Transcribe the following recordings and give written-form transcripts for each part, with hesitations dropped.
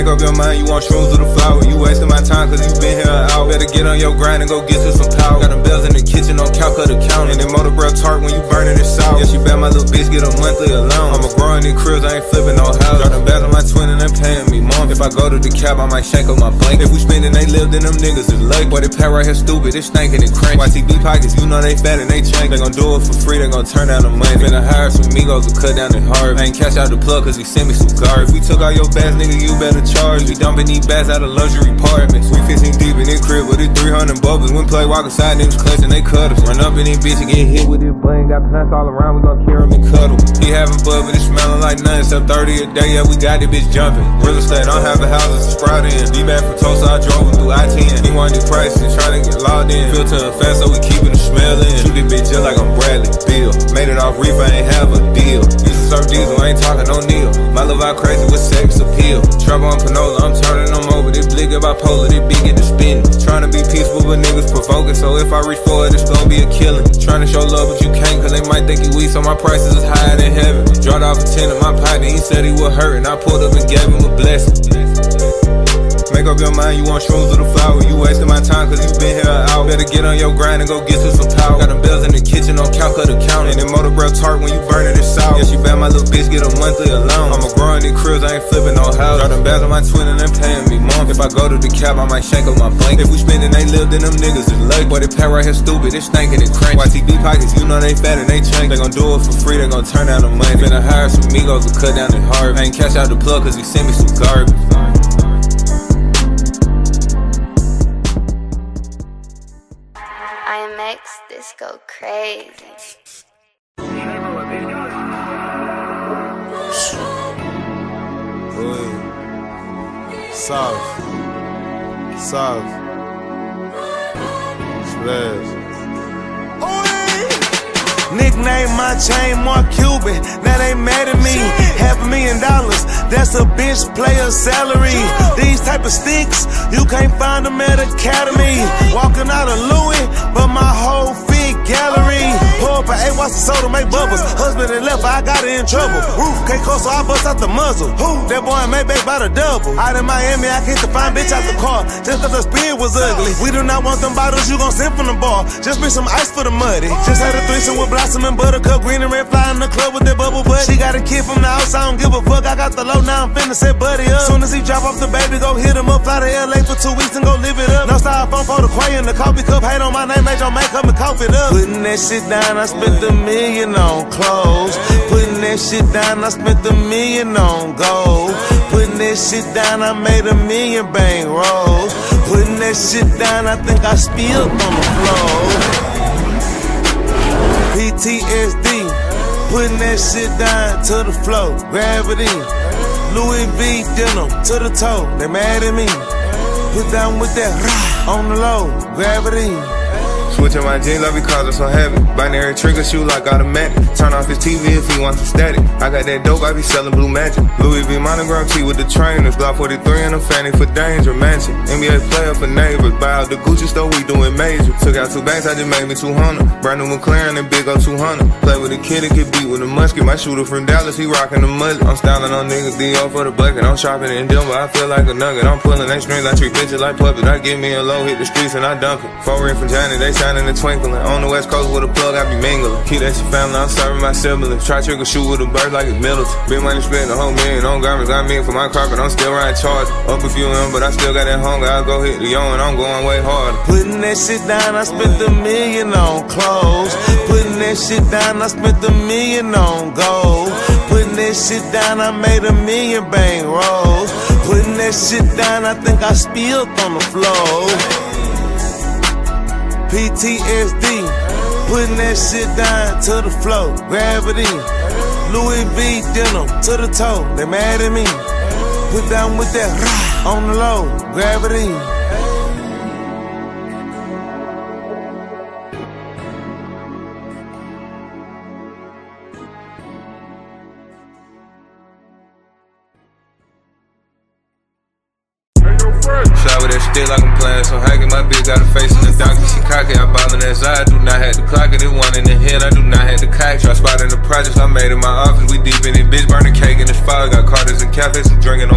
Make up your mind, you want shrooms or the flower. You wasting my time cause you been here an hour. Better get on your grind and go get you some power. Got them bells in the kitchen on count of the counter. And then motor bro tart when you burning it sour. Yeah, she bet my little bitch get a monthly allowance. I'ma grow in these cribs, I ain't flipping no house. Drop them bags on my twin and they paying me month. If I go to the cab, I might shake up my blanket. If we spendin', they live, then them niggas is lucky. Boy, they pack right here stupid, they stinking and crank. YTB pockets, you know they fat and they chank. They gon' do it for free, they gon' turn down the money. Finna hire some Migos to cut down the hard. I ain't cash out the plug cause he sent me some cars. If we took all your bags, nigga, you better charge. We dumping these bags out of luxury apartments. We 15 deep in this crib with it 300 bubbles. When play walk inside, niggas clutching, they cut us. Run up in this bitch and get hit with this bling. Got plants all around, we gon' carry him and cuddle. He having bud, but it smelling like nothing except 30 a day. Yeah, we got this bitch jumping. Real estate, don't have a house to sprout in. Be back from Tulsa, I drove him through I-10. He wanted these prices and trying to get logged in. Filter and fast, so we keeping the smell in. Shoot this bitch just like I'm Bradley Bill. Made it off reefer, ain't have a deal. Used to serve diesel, ain't talking no Neil. My love out crazy with sex appeal. Trouble on Panola, I'm turning them over. This blick get bipolar, this big get to spinning. Trying to be peaceful, but niggas provoking. So if I reach for it, it's gonna be a killing. Trying to show love, but you can't, cause they might think you weak. So my prices is higher than heaven. Dropped off a 10 in my pocket, he said he was hurting. I pulled up and gave him a blessing. Make up your mind, you want shrooms or the flower. You wasting my time cause you been here an hour. Better get on your grind and go get you some power. Got them bells in the kitchen on count of the counter. And then motor bro tart when you burning it sour. Yeah, she bet my little bitch get a monthly allowance. I'ma grow in these cribs, I ain't flipping no house. Drop them bags on my twin and they paying me month. If I go to the cab, I might shake up my blanket. If we spendin', they live, then them niggas is lucky. Boy, they pack right here stupid, they stinking and crank. YTB pockets, you know they fat and they chank. They gon' do it for free, they gon' turn down the money. Finna hire some Migos to cut down the hard. I ain't cash out the plug cause he sent me some garbage. IMX, this go crazy. Sauce. Splash. Nickname my chain Mark Cuban, now they mad at me. $500,000, that's a bitch player salary. These type of sticks, you can't find them at Academy. Walking out of Louis, but my whole fit gallery. Pour up an 8 watts of soda, make bubbles. Husband and left, I got it in trouble. Roof can't close, so I bust out the muzzle. That boy made back by the double. Out in Miami, I can't find bitch out the car, just cause the speed was ugly. We do not want them bottles, you gon' send from the bar. Just bring some ice for the muddy. Just had a threesome with Blossom and Buttercup, green and red, fly in the club with that bubble butt. She got a kid from the house, I don't give a fuck. I got the low, now I'm finna set buddy up. Soon as he drop off the baby, go hit him up. Fly to LA for 2 weeks and go live it up. No styrofoam for the quay in the coffee cup. Hate on my name, made your makeup and cough it up. Putting that shit down, I spent $1 million on clothes. Putting that shit down, I spent $1 million on gold. Putting that shit down, I made $1 million bang rolls. Putting that shit down, I think I spilled on the floor. PTSD, putting that shit down to the floor. Gravity, Louis V denim to the toe. They mad at me. Put down with that on the low. Gravity. Switching my jeans up because I'm so heavy. Binary trigger shoot like automatic. Turn off his TV if he wants some static. I got that dope, I be selling Blue Magic. Louis V monogram tee with the trainers. Glock 43 and a fanny for danger. Mansion, NBA player for neighbors. Buy out the Gucci store, we doing major. Took out 2 banks, I just made me 200. Brand new McLaren and big up 200. Play with a kid that get beat with a musket. My shooter from Dallas, he rockin' the mullet. I'm styling on niggas, D.O. for the bucket. I'm shopping in Denver, I feel like a nugget. I'm pulling they strings, I treat bitches like puppets. I give me a low, hit the streets and I dump it. 4 ring from Johnny, they shining and twinkling. On the West Coast with a plug, I be mingling. Keep that shit family, I'm serving my siblings. Try trigger shoot with a bird like it's Middleton. Big money spent a whole million on garments. Got me for my carpet, I'm still riding charge. Up a few M, but I still got that hunger. I'll go hit the yo and I'm going way harder. Putting that shit down, I spent $1 million on clothes. Putting that shit down, I spent $1 million on gold. Putting that shit down, I made $1 million bang rolls. Putting that shit down, I think I spilled on the floor. PTSD, putting that shit down to the floor. Gravity, Louis V denim to the toe. They mad at me. Put down with that on the low. Gravity. Shot with that stick like I'm playing some hacky. My bitch got a face in the donkey, she cocky. I ballin' that side, I do not have to clock it. It one in the head, I do not have to cock. Try spot in the projects I made in my office. We deep in it, bitch burning cake in this fire. Got Carters and cafes, I'm drinking on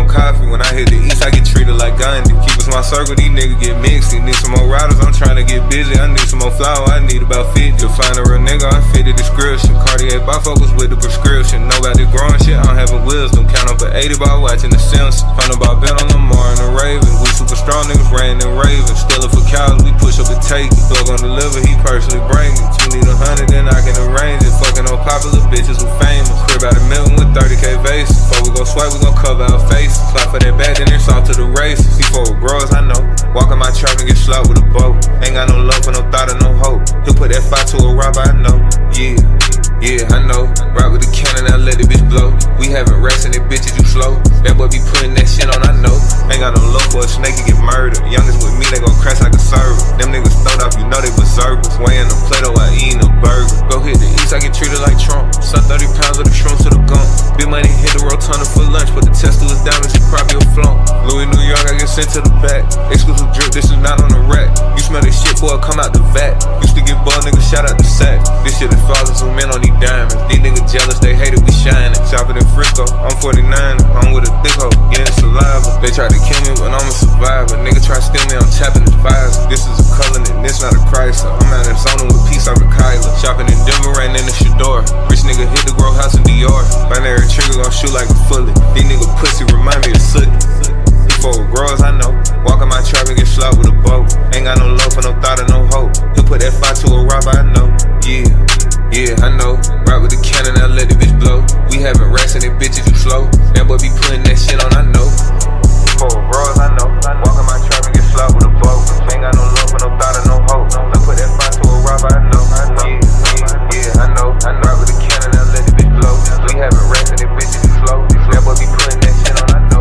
on coffee. When I hit the east, I get treated like Gandhi. Keep us my circle, these niggas get mixed. Need some more riders, I'm trying to get busy. I need some more flour, I need about 50. To find a real nigga, I fit the description. Cartier bifocals with the prescription. Know about the growing shit, I'm having wisdom. Count up at 80 by watching the Simpsons. Find about Bet on Lamar and the Ravens. We super strong niggas, ran and Ravens. Still it for cows, we push up and take it. Plug on deliver, he personally bring it. You need 100, then I can arrange it. Fucking on popular bitches who famous. Crib out a million with 30K base. Before we gon' swipe, we gon' cover our face. Slap for that bag, then it's off to the race. C4 with growers, I know. Walk in my trap and get slapped with a boat. Ain't got no love for no thought or no hope. He'll put that fight to a robber, I know. Yeah, I know. Ride with the cannon, I let the bitch blow. We haven't rest and that bitches you slow. That boy be putting that shit on, I know. Ain't got no love for a snake, you get murdered. Youngest with me, they gon' crash like a server. Them niggas throwed off, you know they berserkers. Weighing the Play-Doh, I eatin' a burger. Go hit the east, I get treated like Trump. Suck 30 pounds of the shrimp to the gump. Big money hit the rotunda for lunch, but the test was diamonds, you probably a flunk. Louis, New York, I get sent to the back. Exclusive drip, this is not on the rack. You smell this shit before it come out the vat. Used to get ball, niggas shout out the sack. This shit is fathers zoom in on these diamonds. These niggas jealous, they hate it, we shining. Shopping in Frisco, I'm 49, I'm with a thick hoe, getting saliva. They tried to kill me, but I'm a survivor. Nigga try to steal me, I'm tapping his visor. This is a Cullinan, this not a Chrysler. I'm out in Zona with peace over Kyla. Shopping in Denver, ran in the Shador. Rich nigga hit the grow house in Dior. Binary trigger gon' shoot like a fully. These nigga pussy remind me of Sookie. Before growers, I know. Walk in my trap and get slapped with a boat. Ain't got no love for no thought or no hope. He'll put that fight to a robber, I know. Yeah, I know. Ride with the cannon, I let the bitch blow. We haven't rest and that bitches you slow. That boy be putting that shit on, I know. Before growers, I know. Walk in my trap and get slapped with a boat. Ain't got no love for no thought or no hope. He'll put that fight to a robber, I know. Yeah, I know. Ride with the cannon, I let the bitch blow. We haven't rest and that bitches you slow. That boy be putting that shit on, I know.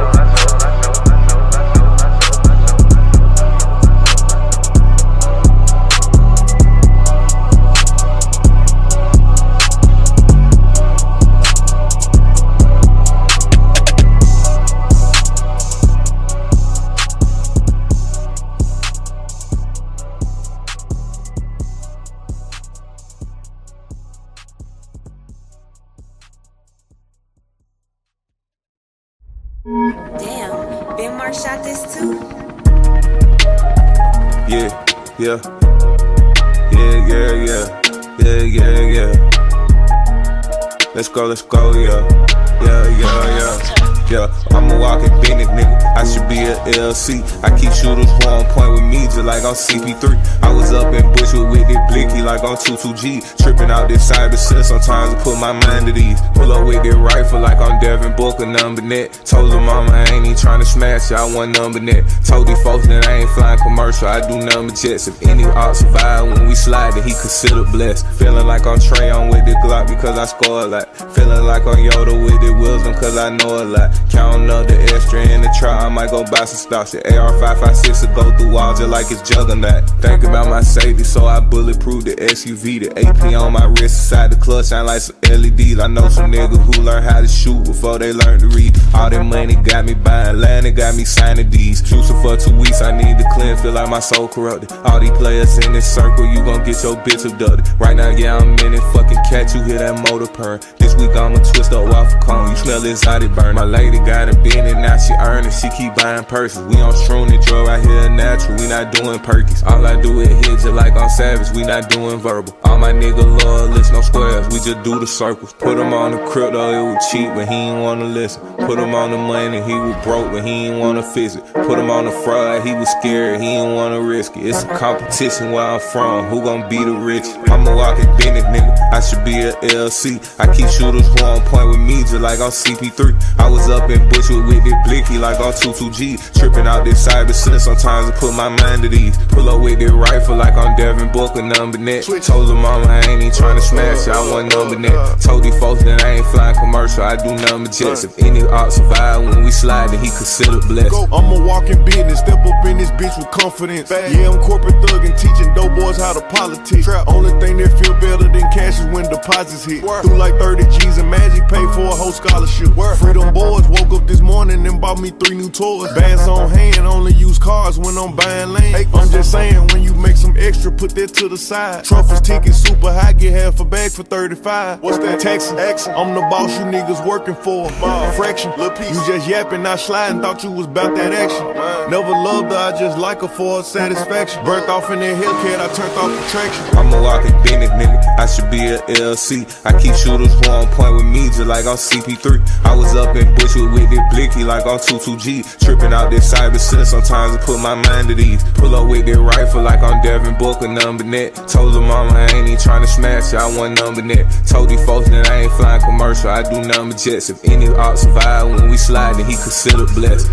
Damn, Ben Mar shot this too? Yeah. Let's go, yeah. I'm a walking Bennett, nigga. I should be a LC. I keep shooters who on point with me, just like on CP3. I was up in Bushwood with it blicky, like on 22G. Tripping out this cyber shit, sometimes I put my mind at ease. Pull up with it rifle, like on Devin Booker, number net. Told her mama I ain't even trying to smash it, I want number net. Told these folks that I ain't flying commercial, I do number jets. If any art survive when we slide, then he considered blessed. Feeling like I'm Trey on with the Glock because I score a lot. Feeling like I'm Yoda with the wisdom cause I know a lot. Counting up the extra in the trap, I might go buy some stocks. The AR-556 will go through walls just like it's juggernaut. Think about my safety, so I bulletproof the SUV. The AP on my wrist, inside the clutch shine like some LEDs. I know some niggas who learn how to shoot before they learn to read. All that money got me buying land, it got me signing these. Juicing for 2 weeks, I need to cleanse, feel like my soul corrupted. All these players in this circle, you gon' get your bitch abducted. Right now, yeah, I'm in it, fucking cat, you hear that motor purr. This week I'ma twist up waffle cone, you smell exotic burn. My lady got a Bentley, now she earning, she keep buying purses. We on shroom and drug out here natural, we not doing perkies. All I do is hit just like I'm savage, we not doing verbal. All my nigga loyalists, no squares, we just do the circles. Put him on the crypto, it was cheap, but he ain't wanna listen. Put him on the money, he was broke, but he ain't wanna fix it. Put him on the fraud, he was scared, he ain't wanna risk it. It's a competition where I'm from, who gon' be the rich? I'm a walking Bennett, nigga, I should be a LC. I keep shooters who on point with me, just like on CP3. I was up in Bushwood with it blicky, like on 22G. Tripping out this cyber shit, sometimes I put my mind at ease. Pull up with it rifle, like on Devin Booker, number net. Told her mama I ain't even trying to smash it, I want number net. Told these folks that I ain't flying commercial, I do number jets. If any art survive when we slide, then he considered blessed. I'm a walking business, step up in this bitch with confidence. Yeah, I'm corporate thug and teaching dope boys how to politic. Only thing that feel better than cash is when deposits hit. Through like 30 G's and magic, paid for a whole scholarship. Freedom boys woke up this morning and bought bought me 3 new toys. Bands on hand, only use cards when I'm buying land. I'm just saying, when you make some extra, put that to the side. Truffles ticking super high, get half a bag for 35. What's that? Texas. I'm the boss you niggas working for. Fraction, you just yapping, not sliding, thought you was about that action. Never loved her, I just like her for her satisfaction. Burnt off in that Hellcat, I turned off the traction. I'm a walking Bennett nigga, I should be a LC. I keep shooters who on point with me just like I'm CP3. I was up in Bushwood with this blicky like I'm 22G. Tripping out this cyber shit, sometimes I put my mind at ease. Pull up with that rifle like I'm Devin Booker, number net. Told her mama I ain't even trying to smash her, I want number net. Told these folks that I ain't flying commercial, I do number jets. If any art survive when we slide, then he consider blessed.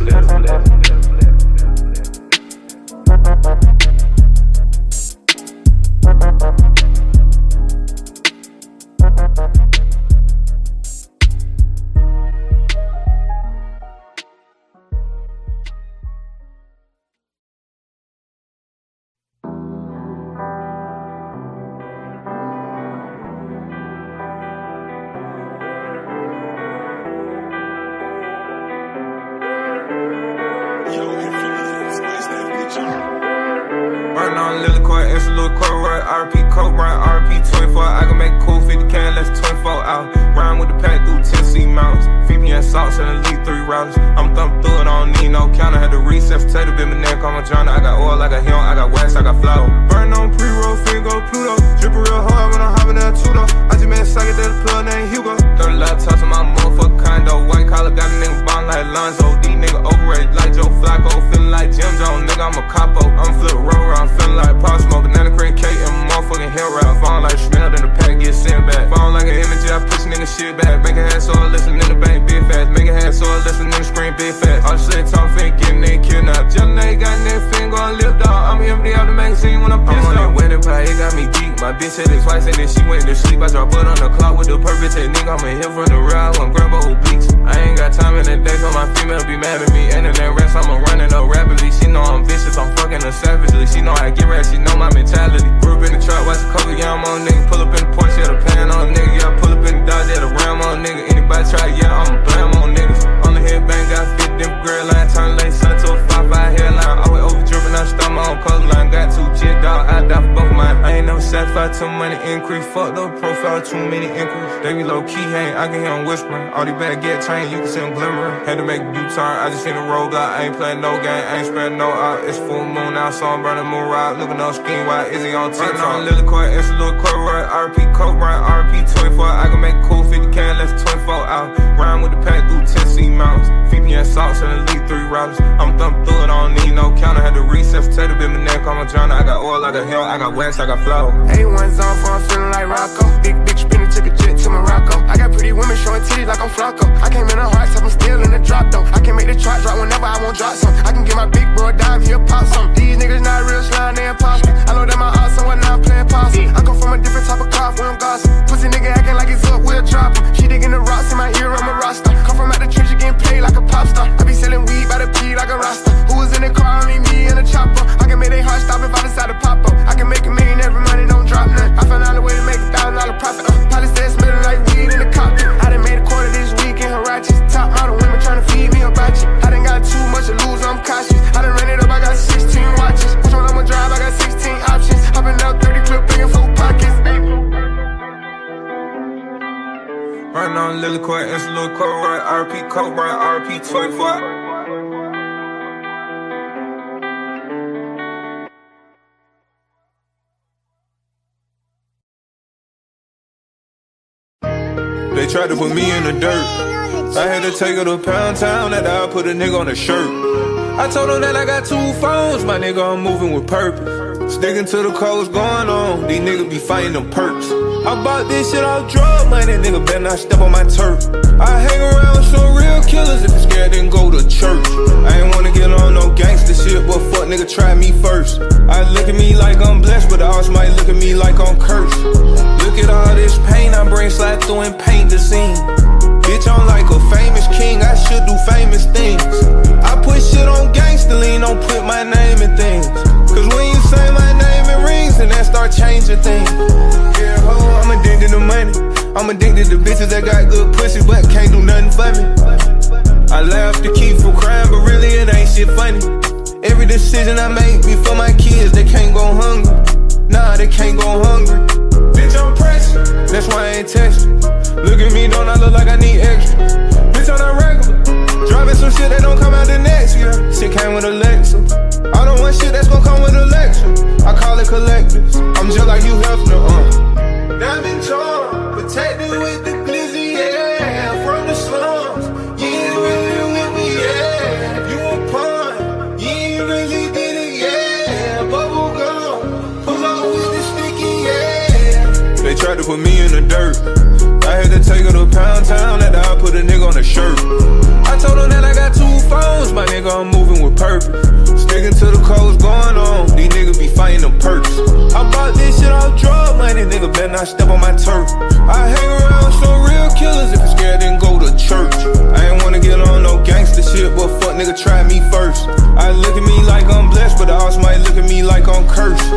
Burn on Lily Court, it's a little Corroy, RP Coke, run RP 24. I can make cool 50 can, less 24 out. Rhyme with the pack through Tennessee mountains. VPN salts and elite 3 routers. I'm thumping through it, I don't need no counter. Had to reset potato, been my neck on my journal. I got oil, I got him, I got wax, I got flour. Burn on pre-roll, finger Pluto. Drippin' real hard when I'm hopping that Tudo. I just made a psychedelic plug named Hugo. 30 laptops in my motherfucking condo. White collar got a nigga bond like Lonzo. These niggas overrated like Joe Flacco. Feeling like Jim Jones, nigga, I'm a capo. I'm flip roll, I'm feeling like Pop Smoke. Banana cream cake and motherfucking hill rap. Falling like smell, then the pack get sent back. Falling like an image, I push nigga shit back. Make a hand so I listen in the bank, big fast. Make a hand so I listen in the screen, big fast. All shit talk, fin, getting they kidnapped. Jelly nigga got that fin, gon' live dog. I'm empty out the magazine when I'm pissed off. I'm on that wedding pie, it got me geek. My bitch said it twice and then she went to sleep. I drop butt on the clock with the purpose. Hey nigga, I'm in here from the ride, I'm grab a whole beats. I ain't got time in the day, so my female be mad at me. And in that rest, I'm running up rapidly. She know I'm vicious, I'm fucking her savagely. She know I get rap, she know my mentality. Grew up in the trap, watch the cover, yeah, I'm on nigga. Pull up in the Porsche, yeah, the pan on nigga. Yeah, pull up in the Dodge, yeah, the Ram on nigga. Anybody try, yeah, I'ma blam on niggas. On the headbang, got 50 different girl line. Turn late sun to a 5-5 hairline. Always over dripping, I start my own color line. Got 2 chick dog, I die for both mine. I ain't never satisfied till money increase. Fuck the profile, too many inquiries. They be low key, hang, I can hear them whispering. All these bad get trained, you can see them glimmering. Had to make a U-turn, I just seen the road out. I ain't playing no game, I ain't sparing no out. It's full moon now, so I'm burning moon ride. Looking on scheme, why is he on TikTok? On Lily Court, it's a little Corroy, RP Coke, run RP 24. I can make cool 50 can, less 24 out. Rhyme with the pack through Tennessee mountains. VPN salts and elite 3 routers. I'm thumping through it, I don't need no counter. Had to reset potato, been my neck on my journal. I got oil, I got hell, I got wax, I got flour. A1's on for I'm feeling like Rocco. Big bitch spinning, took a jet to Morocco. I got pretty women showing titties like I'm Flacco. I came in a hard top, I'm still in the drop though. I can make the trot drop whenever I want drop some. I can get my big bro a dime, he'll pop some. These niggas not real slime, they imposter. I know that my odds, so I'm not playing possum. I come from a different type of cloth, we don't gossip. Pussy nigga acting like it's up, we'll drop him. She digging the rocks in my ear, I'm a roster. Come from out the trench, getting paid like a pop star. I be selling weed by the P like a roster. Who was in the car, only me and a chopper. I can make they heart stop if I decide to pop up. I can make a million every money, don't drop none. I found out a way to make $1,000 profit. Probably said smelling like weed in the cockpit. I done made a quarter this week in Harachis. Top model women trying to feed me a batch. I done got too much to lose, I'm cautious. I done ran it up, I got 16 watches. Which one I'ma drive, I got 16 options. Hopping out 30 clip, bringing 4 pockets. Burn on Lily Court, it's a little Corroy, RP Coke, run RP 24. They tried to put me in the dirt. I had to take her to Pound Town, that I put a nigga on a shirt. I told them that I got 2 phones, my nigga, I'm moving with purpose. Sticking to the codes going on, these niggas be fighting them perks. I bought this shit off drug money, nigga better not step on my turf. I hang around with some real killers, if you're scared then go to church. I ain't wanna get on no gangster shit, but fuck nigga try me first. I look at me like I'm blessed, but the odds might look at me like I'm cursed. Look at all this pain I bring, slide through and paint the scene. Bitch, I'm like a famous king, I should do famous things. I put shit on gangster lean, don't put my name in things. Cause when you say my name it rings, and that start changing things. Yeah, ho, I'm addicted to money. I'm addicted to bitches that got good pussy but can't do nothing for me. I laugh to keep from crying. shit funny. Every decision I make be for my kids, they can't go hungry. Nah, they can't go hungry. Bitch, I'm pressure, that's why I ain't texting. Look at me, don't I look like I need extra? Bitch, I'm not regular. Driving some shit that don't come out the next year. Shit came with Alexa. I don't want shit that's gon' come with Alexa. I call it collectors. I'm just like you Hefner, Diamond charm, protected with the glizzy, yeah. From the slums, you ain't really with me, yeah. You a pawn, you ain't really did it, yeah. Bubble gum, pull up with the sticky, yeah. They tried to put me in the dirt. I had to take her to Pound Town, after I put a nigga on a shirt. I told them that I got 2 phones, my nigga, I'm moving with purpose. Sticking to the codes going on, these niggas be fighting them perks. I bought this shit off drug money, nigga better not step on my turf. I hang around some real killers, if you're scared then go to church. I ain't wanna get on no gangster shit, but fuck nigga try me first. I look at me like I'm blessed, but the odds might look at me like I'm cursed.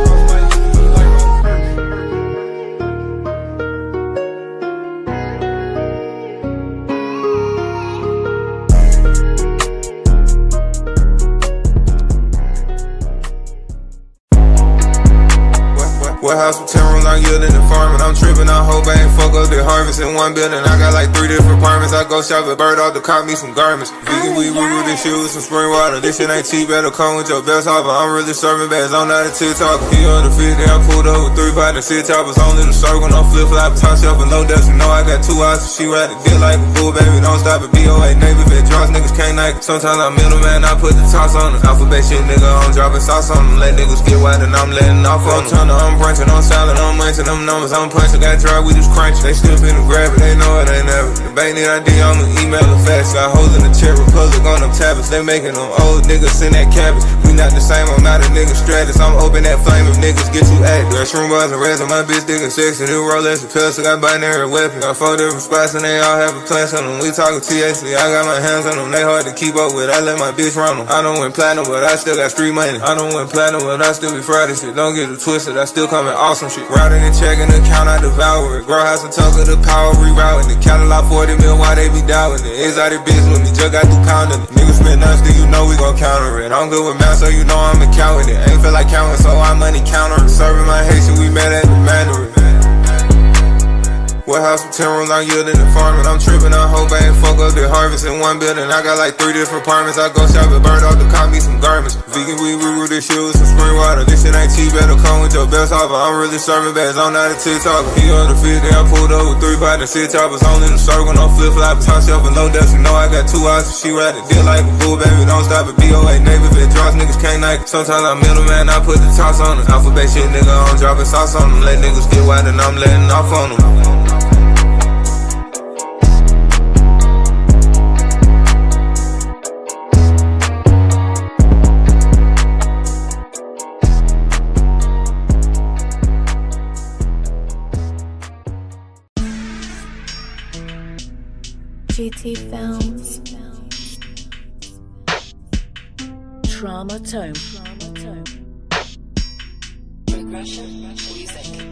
Warehouse with 10 room, I'm yielding and farming. I'm tripping, I hope I ain't fuck up the harvest in one building. I got like 3 different apartments. I go shop at Bird off to cop me some garments. Vegan weed, with the shoes, some spring water. This shit ain't cheap, better come with your best offer. I'm really serving bags, I'm not a TikTok. He on the 50, I pulled up with 3 partners, 6 choppers. Only the circle, no flip flop, top shelf and low desk. You know I got 2 houses, she ride the dick like a bull, baby. Don't stop at BOA, Navy, vet draws, niggas can't like it. Sometimes I'm middleman, I put the toss on them. Alphabet shit, nigga, I'm dropping sauce on them. Let niggas get wide and I'm letting off on them. I'm brunching on salad, I'm munching them numbers, I'm punching, got dry, we just crunching. They still finna grab it, they know it ain't never. The bank need ID, I'ma email it fast. Got hoes in the Czech Republic on them tablets. They making them old niggas send that cabbage. We not the same, I'm not a nigga stratus. I'm open that flame if niggas get you active. Got shroom bars and reds on my bitch digging sexy. New Rolex and pills, so got binary weapons. Got 4 different spots and they all have a plan on them. We talking THC, I got my hands on them. They hard to keep up with, I let my bitch run them. I don't win platinum, but I still got street money. I don't win platinum, but I still be Friday shit. Don't get it twisted, I still come in awesome shit. Routing and checking the account, I devour it. Grow house and talk of the power, rerouting it. Catalog 40 mil, why they be doubting it? Exotic bitch with me, just got through counting it. Niggas spend nuts, then you know we gon' counter it. I'm good with math, so you know I'm accounting it. Ain't feel like counting, so I money counter it. Serving my Haitian, we met at the Mandarin. Warehouse with 10 rooms, I'm yielding and farming. I'm tripping, I hope I ain't fuck up the harvest in one building. I got like 3 different apartments. I go shop at Bird off to cop me some garments. Vegan weed, with the shoes, some spring water. This shit ain't cheap, better come with your best offer. I'm really serving bags, I'm not a TikTok. He on the 50, I pulled up with 3 partners, 6 choppers. Only in the circle, no flip flop, top shelf and low desk. You know I got 2 houses, she ride the dick like a bull, baby. Don't stop at BOA, Navy, vet draws, niggas can't like it. Sometimes I'm middleman, I put the toss on them. Alphabet shit, nigga, I'm dropping sauce on them. Let niggas get wide and I'm letting off on them. GT Films. Trauma Tone. Regression Music.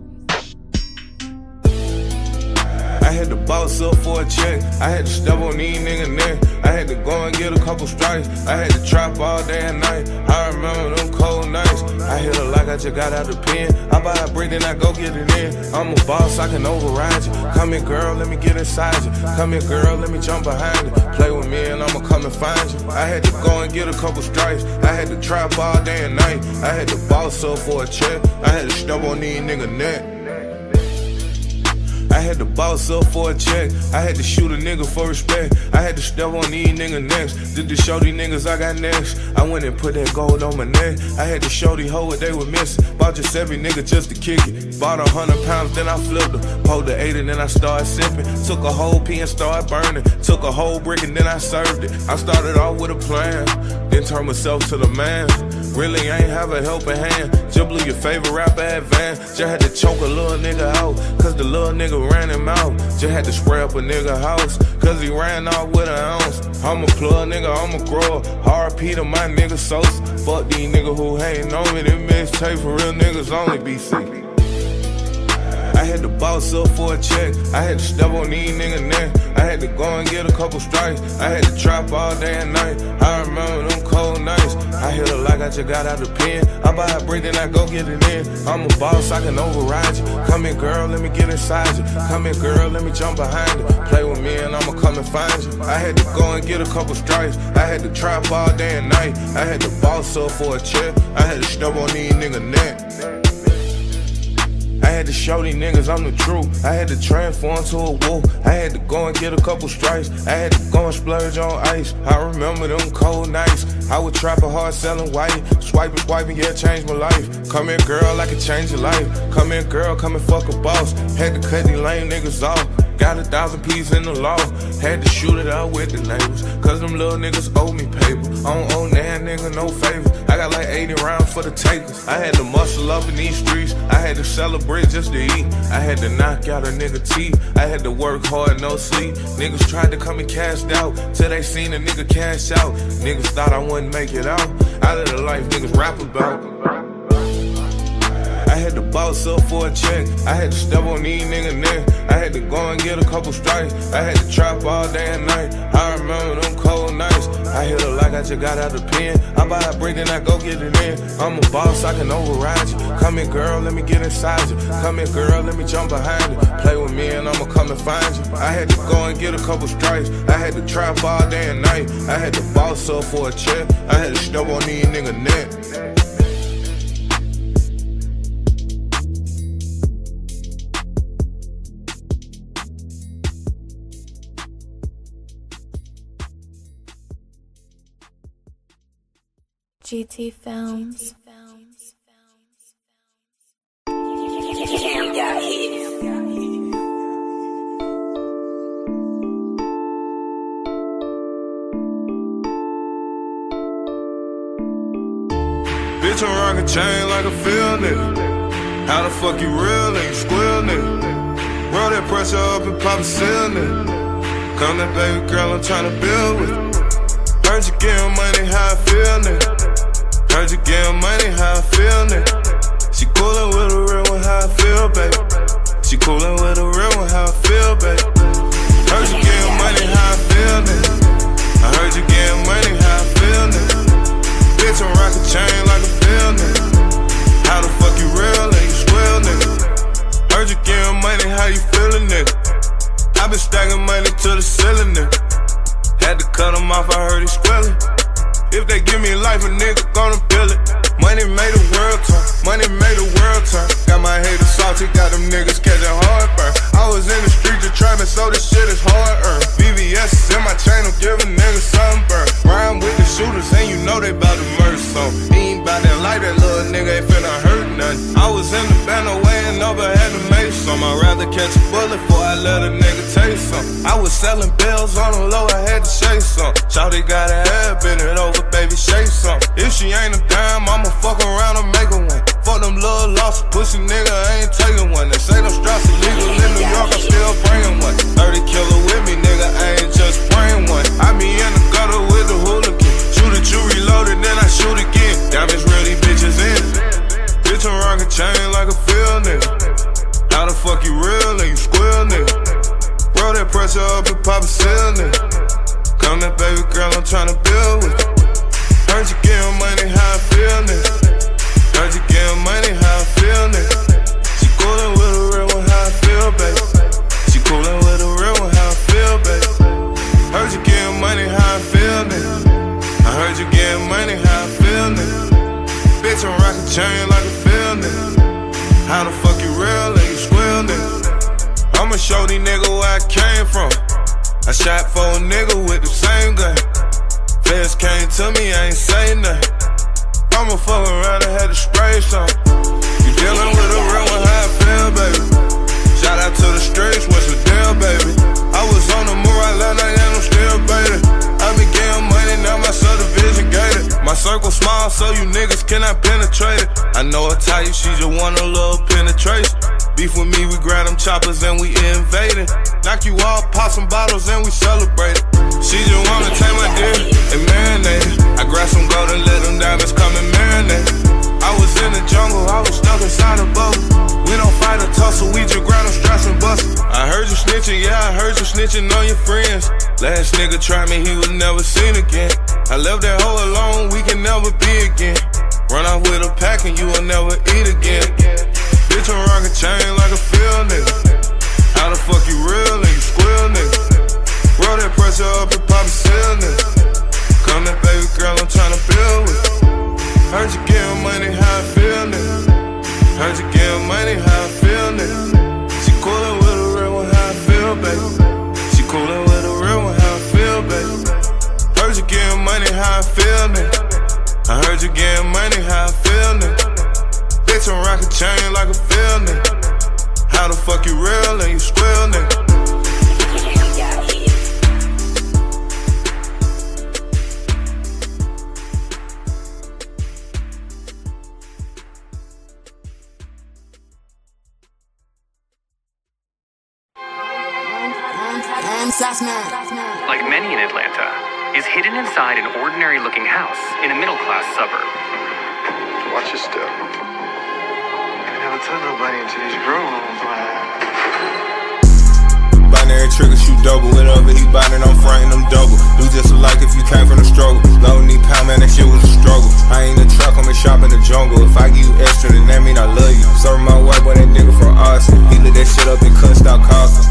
I had to boss up for a check. I had to step on these niggas neck. I had to go and get a couple strikes. I had to trap all day and night. I remember them cold nights. I hit her like I just got out the pen. I buy a brick, then I go get it in. I'm a boss, I can override you. Come here, girl, let me get inside you. Come here, girl, let me jump behind you. Play with me and I'ma come and find you. I had to go and get a couple strikes. I had to trap all day and night. I had to boss up for a check. I had to step on these niggas neck. I had to boss up for a check. I had to shoot a nigga for respect. I had to step on these niggas next. Did to show these niggas I got next. I went and put that gold on my neck. I had to show these hoes what they were missing. Bought just every nigga just to kick it. Bought 100 pounds, then I flipped them. Pulled the 8 and then I started sipping. Took a whole pea and started burning. Took a whole brick and then I served it. I started off with a plan, then turned myself to the man. Really ain't have a helping hand. Just blew your favorite rapper advance. Just had to choke a little nigga out, cause the little nigga ran him out. Just had to spray up a nigga house, cause he ran off with an ounce. I'm a plug nigga, I'm a grower. RP to my nigga Sosa. Fuck these niggas who hatin' on me. This mixtape for real niggas only, BC. I had to boss up for a check. I had to step on these niggas neck. I had to go and get a couple strikes. I had to trap all day and night. I remember them cold I hit her like I just got out the pen. I buy a brick, then I go get it in. I'm a boss, I can override you. Come here, girl, let me get inside you. Come here, girl, let me jump behind you. Play with me and I'ma come and find you. I had to go and get a couple stripes. I had to trap all day and night. I had to boss up for a check. I had to stub on these niggas' neck. I had to show these niggas I'm the truth. I had to transform to a wolf. I had to go and get a couple stripes. I had to go and splurge on ice. I remember them cold nights. I would trap a hard selling white. Swiping, yeah, changed my life. Come here, girl, I can change your life. Come here, girl, come and fuck a boss. Had to cut these lame niggas off. Got 1,000 pieces in the law. Had to shoot it out with the neighbors, cause them little niggas owe me paper. I don't owe that nigga no favors. I got like 80 rounds for the takers. I had to muscle up in these streets. I had to celebrate just to eat. I had to knock out a nigga teeth. I had to work hard, no sleep. Niggas tried to come and cash out till they seen a nigga cash out. Niggas thought I wouldn't make it out of the life niggas rap about. I had to boss up for a check. I had to step on these niggas' neck. I had to go and get a couple strikes. I had to trap all day and night. I remember them cold nights. I hit her like I just got out the pen. I buy a brick, then I go get it in. I'm a boss, I can override you. Come here, girl, let me get inside you. Come here, girl, let me jump behind you. Play with me and I'ma come and find you. I had to go and get a couple stripes. I had to trap all day and night. I had to boss up for a check. I had to step on these niggas' neck. GT Films. Bitch, I'm rockin' chain like a field nigga. How the fuck you real and you squeal nigga? Roll that pressure up and pop a seal nigga. Come that baby girl I'm tryna build with. Heard you getting money, how I feel nigga. Heard you getting money, how I feel nigga. She coolin' with a real one, how I feel, baby. She coolin' with a real one, how I feel, baby. Heard you getting money, how I feel nigga. I heard you getting money, how I feel nigga. Bitch, I'm rockin' chain like a field nigga. How the fuck you real and you squeal nigga? Heard you getting money, how you feelin' nigga? I been stacking money to the ceiling nigga. Had to cut him off, I heard he squealing. If they give me life, a nigga gonna build it. Money made the world turn, money made the world turn. Got my haters salty, got them niggas catching heartburn. I was in the street just trapping, so this shit is hard earned. VVS is in my chain, I'm giving niggas sunburn. Rhyme with the shooters, and you know they bout to murder some. He ain't bout that life, that little nigga ain't finna hurt nothing. I was in the banner weighing over, had to make some. I'd rather catch a bullet before I let a nigga taste some. I was selling bills on the low, I had to shake some. Shawty got her head, bend it over, baby, shake some. If she ain't a dime, I'ma fuck around and make her one. Fuck them little losses, pussy nigga, I ain't taking one. They say them straps illegal in New York, I'm still bringing one. 30 killer with me, nigga, I ain't just spraying one. I be in the gutter with the hooligan. Shoot it, you reloaded, then I shoot again. Diamonds real, these bitches in. Bitch, I'm rockin' chain like a field nigga. How the fuck you real and you squeal nigga? Roll that pressure up and pop a seal nigga. Come that baby girl I'm tryna build with. Heard you getting money, how I feel nigga. Heard you getting money, how I feel nigga. She coolin' with a real one, how I feel, baby. She coolin' with a real one, how I feel, baby. Heard you getting money, how I feel nigga. I heard you getting money, how I feel nigga. Bitch, I'm rockin' chain like a field nigga. How the fuck you real and you squeal nigga? I'ma show these niggas where I came from. I shot for a nigga with the same gun. Feds came to me, I ain't say nothing. I'ma fuck around and had to spray some. You dealing with a real one, how I feel, baby. Shout out to the streets, what's the deal, baby? I was on the move right last night and I'm still baited. I been getting money, now my subdivision gated. My circle small, so you niggas cannot penetrate it. I know a type, she just want a little penetration. Beef with me, we grab them choppers and we invading. Knock you off, pop some bottles and we celebrate it. She just wanna take my dick and marinate it. I grab some gold and let them diamonds come and marinate. I was in the jungle, I was stuck inside a boat. We don't fight or tussle, we just grab them straps and bust. I heard you snitching, yeah, I heard you snitching on your friends. Last nigga tried me, he was never seen again. I left that hoe alone, we can never never be again. Run off with a pack and you will never eat again. Bitch, I'm rockin' chain like a field nigga. How the fuck you real and you squill nigga? Roll that pressure up and pop a seal nigga. Come that baby girl, I'm tryna build with you. Heard you getting money, how I feel nigga. Heard you getting money, how I feel nigga. She coolin' with a real one, how I feel baby. She coolin' with a real one, how I feel baby. Heard you getting money, how I feel nigga. I heard you getting money, how I feel nigga. Bitch, I'm rockin' chain like a field nigga. How the fuck you real and you squill nigga? Like many in Atlanta, is hidden inside an ordinary-looking house in a middle-class suburb. Watch your step. I never took nobody into these rooms, man. Binary trigger, shoot double. Whatever he buying, I'm frontin' them double. Do just like if you came from the struggle. Low knee pound, man, that shit was a struggle. I ain't a truck, I'm a shop in the jungle. If I give you extra, then that mean I love you. Serving my white boy, that nigga from Austin. He lit that shit up and couldn't stop coughing.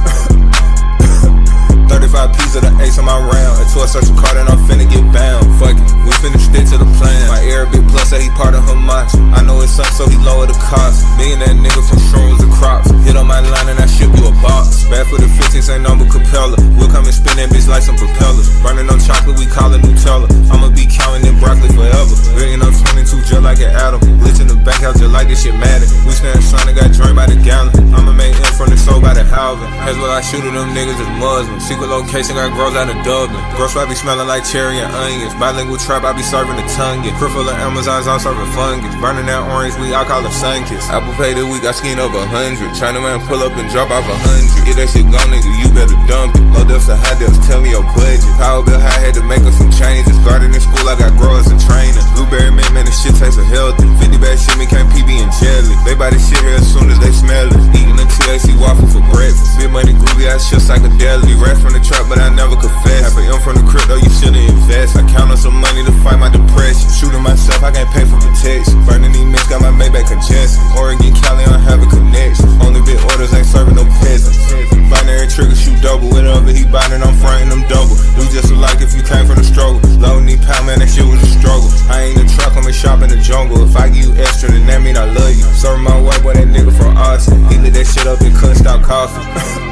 35 pieces of the ace on my round. Until I search a card and I'm finna get bound. Fuck it, we finna stick to the plan. My Arabic plus that he part of Hamas. I know it's up, so he lower the cost. Me and that nigga from shrooms and crops. Hit on my line and I ship you a box. Bad for the 15s, ain't number Capella. We'll come and spin that bitch like some propellers. Burning on chocolate, we call it Nutella. I'ma be counting in broccoli forever. Billion up 22 just like an atom. Glitch in the bank house just like this shit matter. We stand son and got joined by the gallon. I'ma make in from the soul by the Halvin. That's what I shoot at them niggas is Muslims. Secret location got grows out of Dublin. Gross I be smelling like cherry and onions. Bilingual trap, I be serving the tongue. Crib full of Amazons, I'm serving fungus. Burning that orange weed, I call it sun kiss. Apple Pay this week, I skinned up 100. China man pull up and drop off 100. Get that shit gone, nigga, you better dump it. Low depths to high depths, tell me your budget. Power bill high, had to make up some changes. Garden in school, I got growers and trainers. Blueberry mint, man, this shit tastes so healthy. 50 bag shit, me can't PB and jelly. They buy this shit here as soon as they smell it. Eating a THC waffle for breakfast. Big money groovy, I shit psychedelic. Rats from the trap, but I never confess. Half a M from the crypto, you shouldn't invest. I count on some money to fight my depression. Shooting myself, I can't pay for protection. Burning these mints, got my Maybach congestion. Oregon, Cali, I have a connection. Only big orders, ain't serving no peasants. Binary trigger, shoot double. Whatever he buying, I'm frontin' them double. Do just like if you came from the struggle. Low knee pound, man, that shit was a struggle. I ain't a truck, I'm a shop in the jungle. If I give you extra, then that mean I love you. Serving my white boy, that nigga from Austin. He lit that shit up and couldn't stop coughing.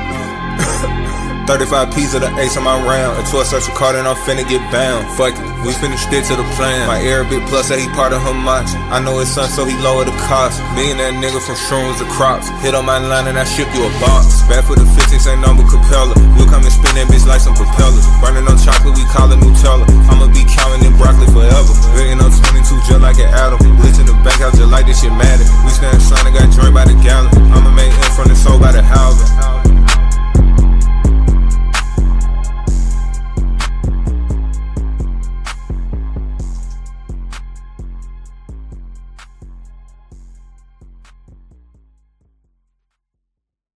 35 pieces of the ace on my round. Until I search a card and I'm finna get bound. Fuck it, we finna stick to the plan. My Arabic plus that he part of Hamas. I know it's son, so he lower the cost. Me and that nigga from shrooms and crops. Hit on my line and I ship you a box. Bad for the 15s, ain't number Capella. We'll come and spin that bitch like some propellers. Burning on chocolate, we call it Nutella. I'ma be counting in broccoli forever. Billion up 22 just like an atom. Glitch in the bank house just like this shit matter. We stand son and got joined by the gallon. I'ma make in from the soul by the Halvin.